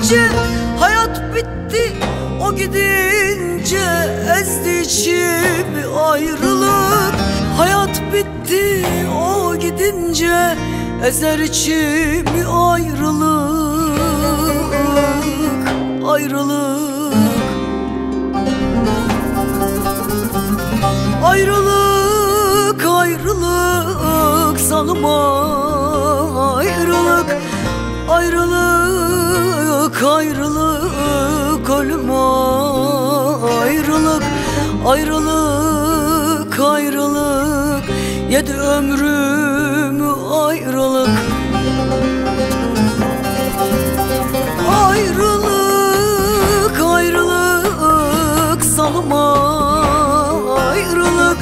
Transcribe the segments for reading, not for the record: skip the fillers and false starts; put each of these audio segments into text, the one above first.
gidince hayat bitti, o gidince ezdi içimi ayrılık. Hayat bitti, o gidince ezer içimi ayrılık. Ayrılık, ayrılık, ayrılık, zalıma ayrılık. Ayrılık, ayrılık, ölüme ayrılık. Ayrılık, ayrılık, yedi ömrümü ayrılık. Ayrılık, ayrılık, zalıma ayrılık.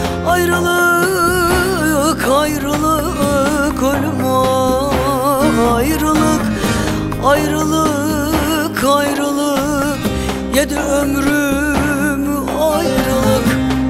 Ayrılık, ayrılık, ölüme ayrılık. Ayrılık, ayrılık, yedi ömrümü ayrılık.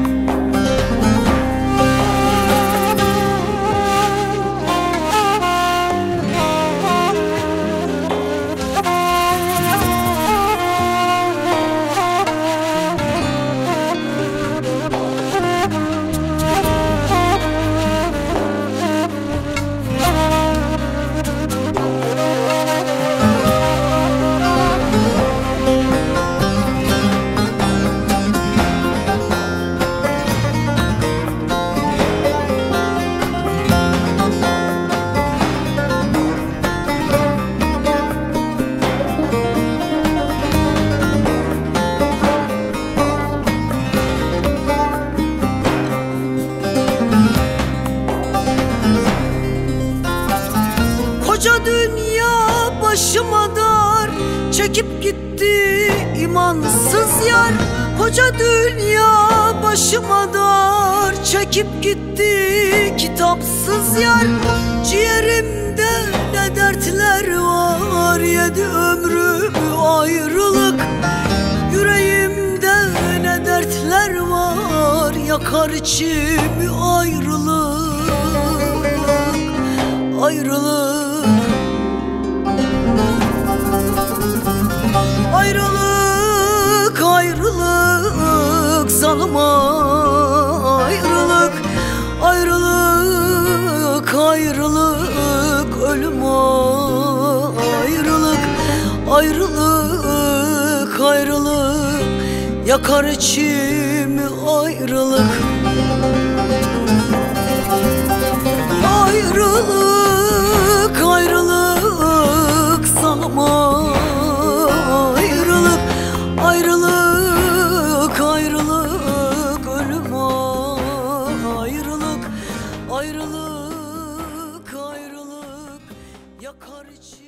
Koca dünya başıma dar, çekip gitti imansız yar. Koca dünya başıma dar, çekip gitti kitapsız yar. Ciğerimde ne dertler var, yedi ömrümü ayrılık. Yüreğimde ne dertler var, yakar içimi ayrılık. Ayrılık, ayrılık, ayrılık, zalıma ayrılık. Ayrılık, ayrılık, ölüme ayrılık. Ayrılık, ayrılık, yakar içimi ayrılık. Ayrılık, ayrılık, zalıma ayrılık. Ayrılık, ayrılık, ölüme ayrılık. Ayrılık, ayrılık, yakar içimi.